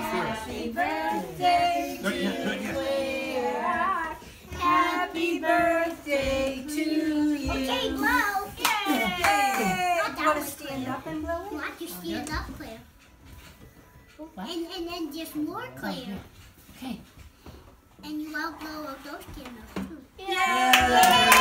Happy birthday to Claire. Happy birthday to you. Okay, blow. Yay! You want to stand up and blow it? Not just stand up, Claire. And then just more, Claire. Okay. And you will blow out those candles too. Yay!